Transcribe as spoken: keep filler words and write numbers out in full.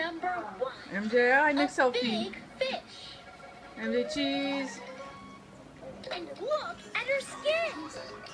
Number one. M J, I need selfie. Big fish. M J cheese. And look at her skin.